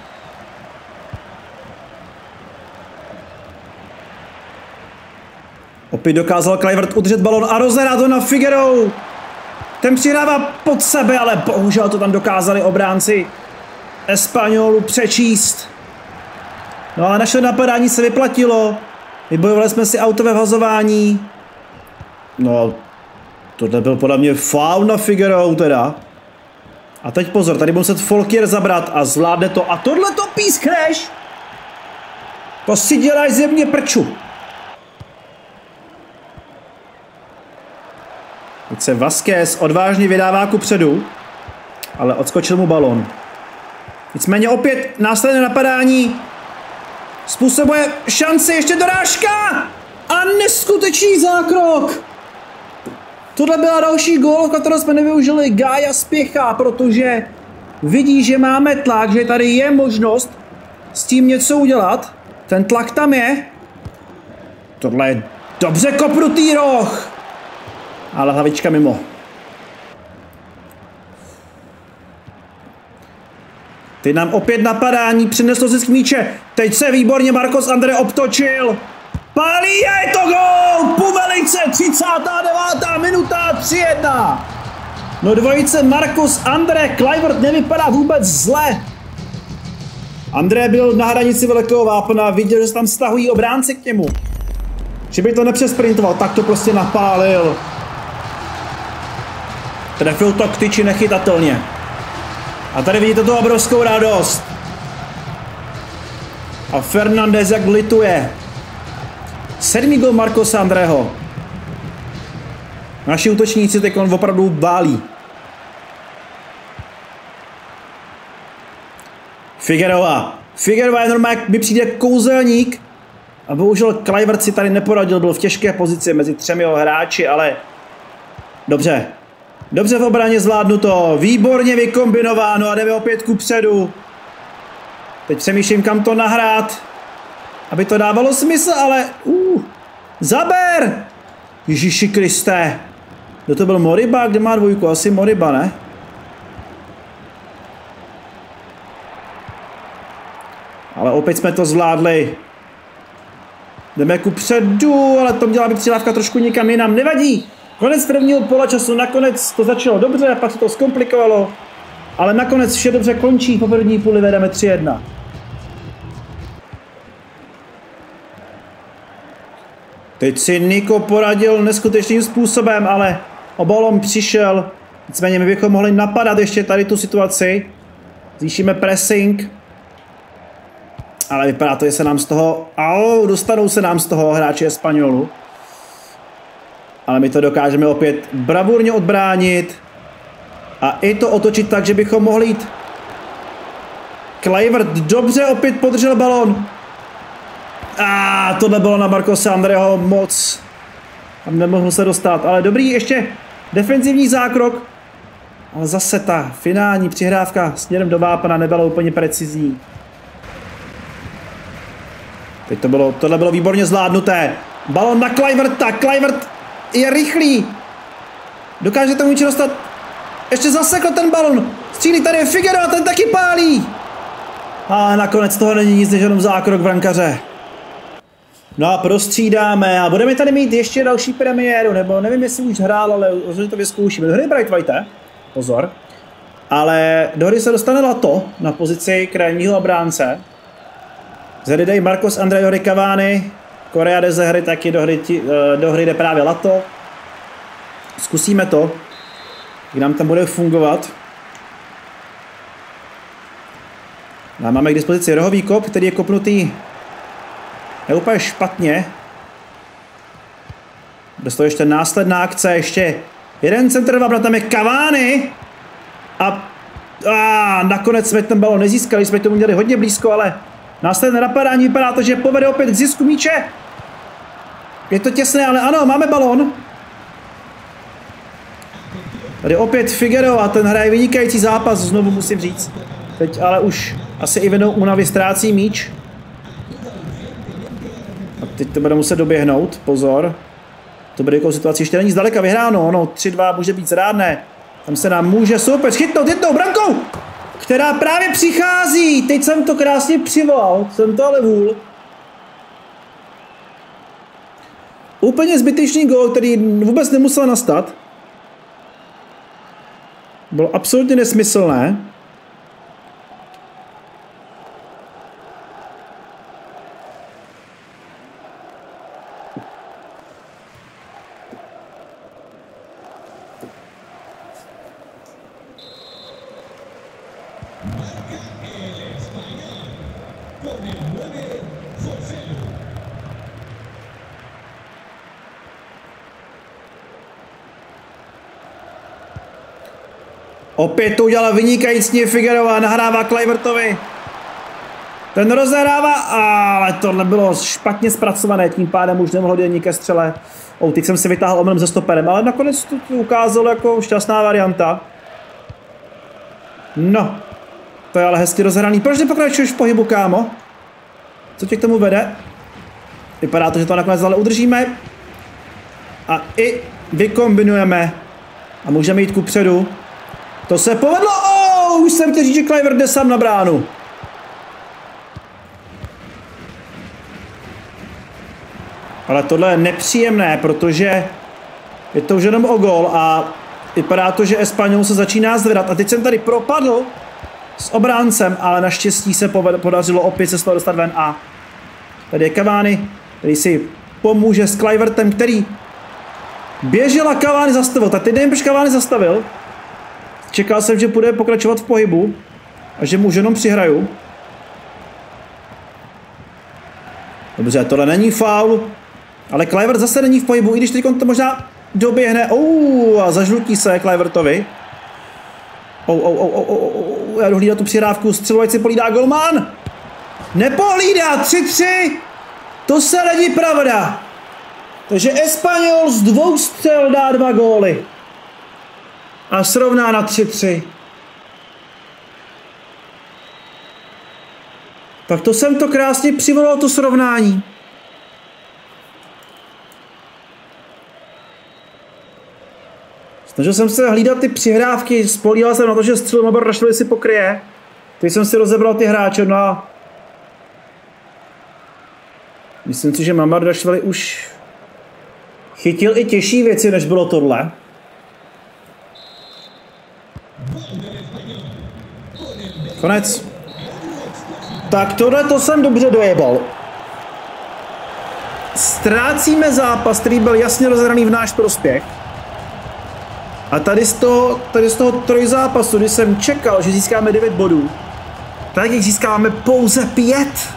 Opět dokázal Kluivert udržet balon a rozehrát to na Figueirou. Ten přihrává pod sebe, ale bohužel to tam dokázali obránci Espanolů přečíst. No ale naše napadání se vyplatilo. Vybojovali jsme si autové vhazování. No, tohle byl podle mě faul na Figueirou teda. A teď pozor, tady bude muset Folkier zabrat a zvládne to. A tohle to pískneš. To si děláš ze mě prču. Teď se Vázquez odvážně vydává ku předu, ale odskočil mu balon. Nicméně opět následné napadání způsobuje šanci, ještě dorážka a neskutečný zákrok. Tohle byla další gól, kterou jsme nevyužili. Gaia spěchá, protože vidí, že máme tlak, že tady je možnost s tím něco udělat. Ten tlak tam je. Tohle je dobře kopnutý roh. Ale hlavička mimo. Teď nám opět napadání, přineslo zisk míče. Teď se výborně Marcos André obtočil. Pálí a je to gól! Pumelice, třicátá devátá minuta, tři jedna. No dvojice Marcos André, Kluivert nevypadá vůbec zle. André byl na hranici velkého vápna, viděl, že se tam stahují obránci k němu. Že by to nepřesprintoval, tak to prostě napálil. Trefil to k tyči nechytatelně. A tady vidíte tu obrovskou radost. A Fernandez jak lituje. Sedmý gol Marcosa Andrého. Naši útočníci teď on opravdu bálí. Figueroa. Figueroa je normálně, jak mi přijde kouzelník. A bohužel Kluivert si tady neporadil, byl v těžké pozici mezi třemi hráči, ale dobře. Dobře v obraně zvládnuto, výborně vykombinováno a jdeme opět ku předu. Teď přemýšlím, kam to nahrát, aby to dávalo smysl, ale uh, zaber! Ježíši Kriste. Kdo to byl, Moriba? Kde má dvojku? Asi Moriba, ne? Ale opět jsme to zvládli. Jdeme ku předu, ale to měla být přilávka trošku někam jinam, nevadí. Konec prvního poločasu, nakonec to začalo dobře, pak se to zkomplikovalo, ale nakonec vše dobře končí, po první půli vedeme tři jedna. Teď si Niko poradil neskutečným způsobem, ale o balón přišel, nicméně my bychom mohli napadat ještě tady tu situaci, zvýšíme pressing, ale vypadá to, že se nám z toho, au, dostanou se nám z toho hráči Espanolů. Ale my to dokážeme opět bravurně odbránit a i to otočit tak, že bychom mohli jít. Kluivert dobře opět podržel balon. A tohle bylo na Marcose Andrého moc. Tam nemohl se dostat, ale dobrý ještě defenzivní zákrok. Ale zase ta finální přihrávka směrem do vápna nebyla úplně precizní. Teď to bylo, tohle bylo výborně zvládnuté. Balon na Kluiverta, Kluivert je rychlý. Dokáže tomu míče dostat. Ještě zasekl ten balon. Střílí tady Figueroa, ten taky pálí. A nakonec toho není nic než jenom zákrok brankaře. No a prostřídáme a budeme tady mít ještě další premiéru, nebo nevím, jestli už hrál, ale rozhodně to vyzkoušíme. Do hry Bright White, pozor. Ale do hry se dostane Lato na pozici krajního obránce. Z hry dají Marcos Andrea Cavani, Korea jde ze hry taky, do hry, do hry jde právě Lato. Zkusíme to, jak nám tam bude fungovat. A máme k dispozici rohový kop, který je kopnutý je úplně špatně. Bez toho ještě následná akce, ještě jeden centr, a tam je Cavani. A, a nakonec jsme ten balon nezískali, jsme tomu měli hodně blízko, ale následné napadání vypadá to, že povede opět k zisku míče. Je to těsné, ale ano, máme balon. Tady opět Figueroa, ten hraje vynikající zápas, znovu musím říct. Teď ale už asi i vinou únavy ztrácí míč. A teď to bude muset doběhnout, pozor. To bude jakou situaci, ještě není zdaleka vyhráno, no tři dva může být zrádné. Tam se nám může soupeř chytnout jednou brankou, která právě přichází. Teď jsem to krásně přivolal, jsem to ale vůl. Úplně zbytečný gól, který vůbec nemusel nastat. Bylo absolutně nesmyslné. Opět to udělala vynikající Figueroa, nahrává Kluivertovi. Ten rozehrává, ale tohle bylo špatně zpracované, tím pádem už nemohlo jít ke střele. Oh, teď jsem si vytáhl omylem ze stoperem, ale nakonec to ukázalo jako šťastná varianta. No, to je ale hezky rozehraný. Proč nepokračuješ v pohybu, kámo? Co tě k tomu vede? Vypadá to, že to nakonec ale udržíme. A i vykombinujeme. A můžeme jít kupředu. To se povedlo! Oh, už jsem chtěl říct, že Kluivert jde sám na bránu. Ale tohle je nepříjemné, protože je to už jenom o gól a vypadá to, že Espanyol se začíná zvedat. A teď jsem tady propadl s obráncem, ale naštěstí se podařilo opět se z toho dostat ven. A tady je Cavani, který si pomůže s Kluivertem, který běžel a Cavani zastavil. Tak teď nevím, proč Cavani zastavil. Čekal jsem, že bude pokračovat v pohybu a že mu už jenom přihraju. Dobře, tohle není faul, ale Kluivert zase není v pohybu, i když teď on to možná doběhne. Oh, a zažlutí se Kluivertovi. Oh, oh, oh, oh, oh, oh, já jdu hlídat tu přihrávku, střelovající polídá golman. Nepohlídá, tři tři. To se není pravda. Takže Espanyol z dvou střel dá dva góly. A srovná na tři tři. Tak to jsem to krásně přivolal, to srovnání. Snažil jsem se hlídat ty přihrávky, spolíhal jsem na to, že střelu Mamardashvili si pokryje. Teď jsem si rozebral ty hráče, no a myslím si, že Mamardashvili už chytil i těžší věci, než bylo tohle. Konec. Tak tohle to jsem dobře dojebal. Ztrácíme zápas, který byl jasně rozhraný v náš prospěch. A tady z toho, tady z toho trojzápasu, kdy jsem čekal, že získáme devět bodů, tak jich získáme pouze pět.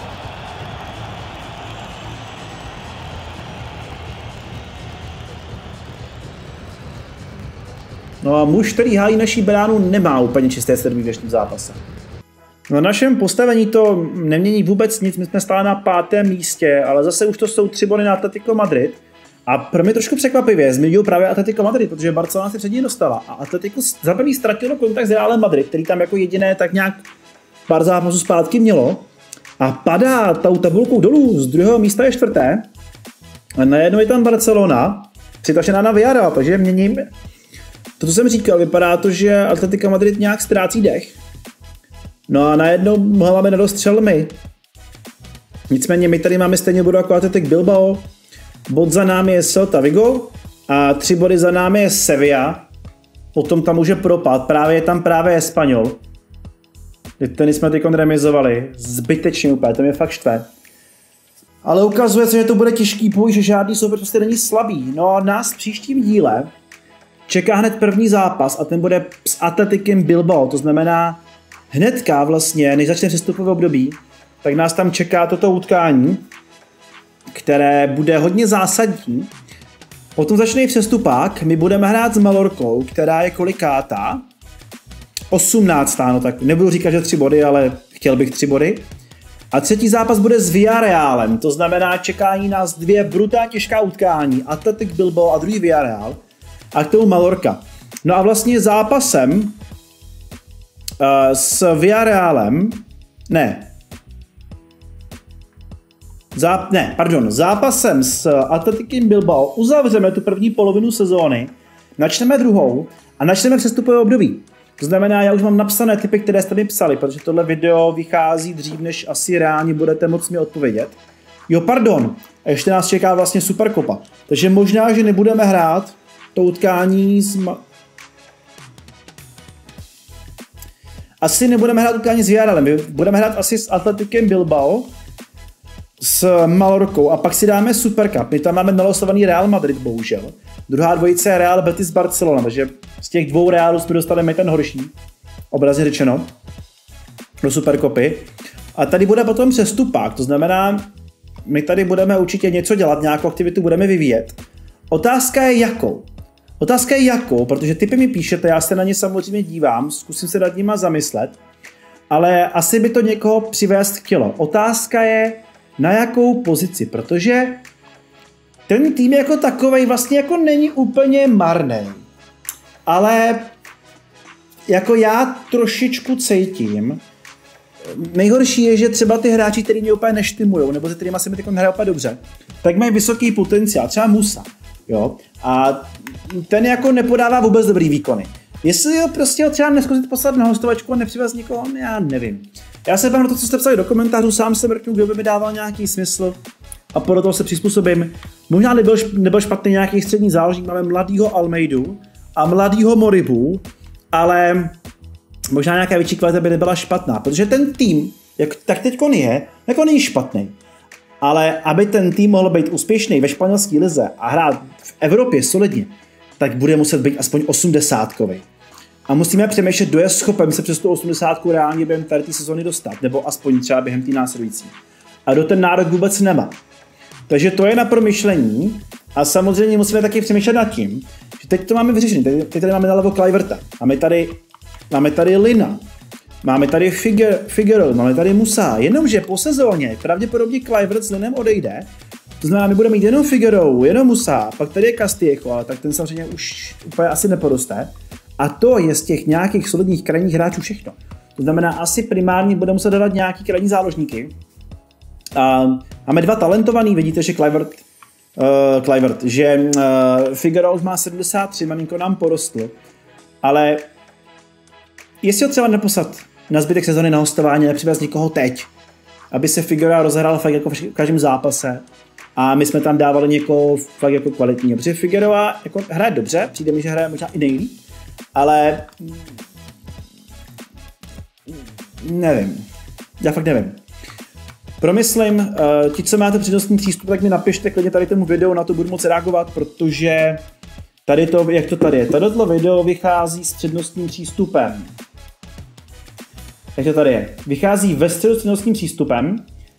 No a muž, který hájí naší bránu, nemá úplně čisté srdce v dnešním zápase. Na našem postavení to nemění vůbec nic, my jsme stále na pátém místě, ale zase už to jsou tři body na Atletico Madrid. A pro mě trošku překvapivě zmiňuji právě Atletico Madrid, protože Barcelona se před ní dostala. A Atletico za první ztratilo kontakt s Realem Madrid, který tam jako jediné tak nějak pár zápasů zpátky mělo. a padá tou tabulkou dolů, z druhého místa je čtvrté a najednou je tam Barcelona, přitažená na Villarreal, takže měním. To, co jsem říkal, vypadá to, že Atletico Madrid nějak ztrácí dech. No a najednou máme nedostřel my. Nicméně my tady máme stejně bodu jako Athletic Bilbao, bod za námi je Celta Vigo a tři body za námi je Sevilla. Potom tam může propad, právě je tam právě Espanyol. Ten jsme teď remizovali, zbytečně úplně, to mě fakt štve. Ale ukazuje se, že to bude těžký boj, že žádný soupeř prostě není slabý. No a nás v příštím díle čeká hned první zápas a ten bude s Atletikem Bilbao, to znamená hnedka vlastně, než začne přestupové období, tak nás tam čeká toto utkání, které bude hodně zásadní. Potom začne přestupák, my budeme hrát s Mallorcou, která je kolikátá? osmnáctá, no tak nebudu říkat, že tři body, ale chtěl bych tři body. A třetí zápas bude s Villarrealem, to znamená čekání nás dvě brutálně těžká utkání, Athletic Bilbao a druhý Villarreal a k tomu Mallorca. No a vlastně zápasem uh, s Villarrealem, ne, Záp- ne, pardon, zápasem s Atletikem Bilbao uzavřeme tu první polovinu sezóny, načneme druhou a načneme přestupové období. To znamená, já už mám napsané typy, které jste mi psali, protože tohle video vychází dřív, než asi reálně budete moct mi odpovědět. Jo, pardon, a ještě nás čeká vlastně Supercopa. Takže možná, že nebudeme hrát to utkání s... Ma- asi nebudeme hrát utkání s Villarrealem, budeme hrát asi s Atletikem Bilbao, s Mallorcou a pak si dáme Supercup. My tam máme nalosovaný Real Madrid, bohužel. Druhá dvojice je Real Betis Barcelona, takže z těch dvou Realů jsme dostali ten horší, obrazně řečeno, do Supercupy. A tady bude potom přestupák, to znamená, my tady budeme určitě něco dělat, nějakou aktivitu budeme vyvíjet. Otázka je jakou? Otázka je jakou, protože typy mi píšete, já se na ně samozřejmě dívám, zkusím se nad nima zamyslet, ale asi by to někoho přivést chtělo. Otázka je, na jakou pozici, protože ten tým jako takovej vlastně jako není úplně marný. Ale jako já trošičku cítím, nejhorší je, že třeba ty hráči, který mě úplně neštymujou, nebo se kterýma se mi teď hraje úplně dobře, tak mají vysoký potenciál, třeba Musa, jo, a ten jako nepodává vůbec dobrý výkony. Jestli ho prostě ho třeba neskusit poslat na hostovačku a nepřivez nikoho, já nevím. Já se vám na to, co jste psali do komentářů, sám se mrknu, kdo by mi dával nějaký smysl a podle toho se přizpůsobím. Možná nebyl, nebyl špatný nějaký střední záložník, máme mladýho Almeidu a mladýho Moribu, ale možná nějaká větší kvalita by nebyla špatná, protože ten tým, jak tak teďko je, jako není špatný. Ale aby ten tým mohl být úspěšný ve španělské lize a hrát v Evropě solidně, tak bude muset být aspoň osmdesátkový. A musíme přemýšlet, kdo je schopen se přes tu osmdesátku reálně během tady té sezóny dostat, nebo aspoň třeba během té následující. A kdo ten nárok vůbec nemá. Takže to je na promyšlení a samozřejmě musíme taky přemýšlet nad tím, že teď to máme vyřešené. Teď, teď tady máme nalevo Kluiverta, máme tady, máme tady Lina, máme tady Figer, Figueroa, máme tady Musa, jenomže po sezóně pravděpodobně Kluivert s Linem odejde. To znamená, my budeme mít jenom Figueroa, jenom Musa, pak tady je Castillejo, ale tak ten samozřejmě už úplně asi neporoste. A to je z těch nějakých solidních krajních hráčů všechno. To znamená, asi primárně budeme muset dodat nějaký krajní záložníky. A máme dva talentovaný, vidíte, že Kluivert, uh, Kluivert že uh, Figueroa už má sedmdesát tři, maminko nám porostl, ale jestli ho třeba neposlat na zbytek sezony na hostování, nepřivez nikoho teď, aby se Figueroa rozhrál fakt jako v každém zápase a my jsme tam dávali někoho fakt jako kvalitního, protože Figueroa jako hraje dobře, přijde mi, že hraje možná i nejlíp, ale nevím, já fakt nevím. Promyslím, uh, ti, co máte přednostní přístup, tak mi napište klidně tady tomu videu, na to budu moc reagovat, protože tady to, jak to tady je, tato video vychází s přednostním přístupem. Jak to tady je? Vychází ve středu s přednostním přístupem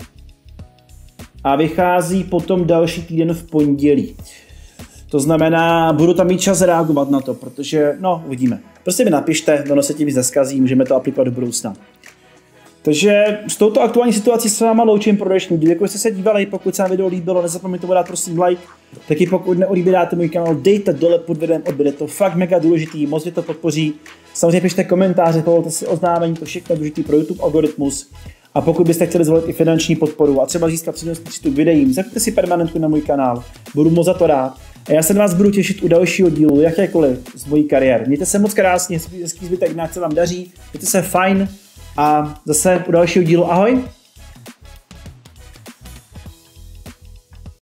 a vychází potom další týden v pondělí. To znamená, budu tam mít čas reagovat na to, protože, no, uvidíme. Prostě mi napište, ono se tím víc neskazí, můžeme to aplikovat do budoucna. Takže s touto aktuální situací se váma loučím pro dnešní díl. Děkuji, že jste se dívali, pokud se vám video líbilo, nezapomeňte dát prosím like, taky pokud neodbíráte můj kanál, dejte dole pod videem odběr, je to fakt mega důležitý, moc mě to podpoří. Samozřejmě pište komentáře, povolte si oznámení, to všechno důležitý pro YouTube algoritmus. A pokud byste chtěli zvolit i finanční podporu a třeba získat přednostní přístup k videím, zapněte si permanentku na můj kanál. Budu moc za to rád. A já se na vás budu těšit u dalšího dílu, jakékoliv z mojí kariéry. Mějte se moc krásně, hezký zbytek dne, se vám daří, mějte se fajn a zase u dalšího dílu ahoj.